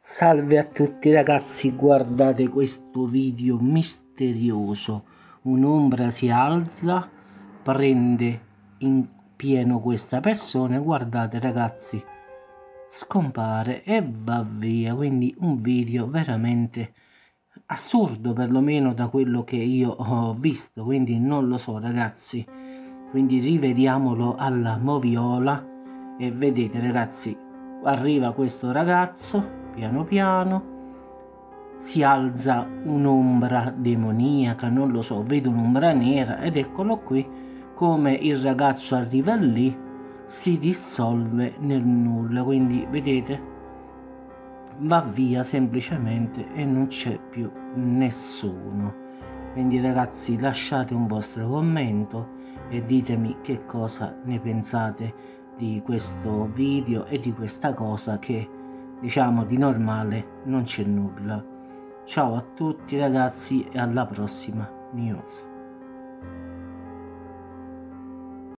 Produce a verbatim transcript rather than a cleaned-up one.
Salve a tutti ragazzi, guardate questo video misterioso. Un'ombra si alza, prende in pieno questa persona, guardate ragazzi, scompare e va via. Quindi un video veramente assurdo, perlomeno da quello che io ho visto, quindi non lo so ragazzi. Quindi rivediamolo alla moviola e vedete ragazzi, arriva questo ragazzo, piano piano si alza un'ombra demoniaca, non lo so, vedo un'ombra nera ed eccolo qui come il ragazzo arriva lì, si dissolve nel nulla. Quindi vedete, va via semplicemente e non c'è più nessuno. Quindi ragazzi, lasciate un vostro commento e ditemi che cosa ne pensate di questo video e di questa cosa che, diciamo, di normale non c'è nulla. Ciao a tutti ragazzi e alla prossima news.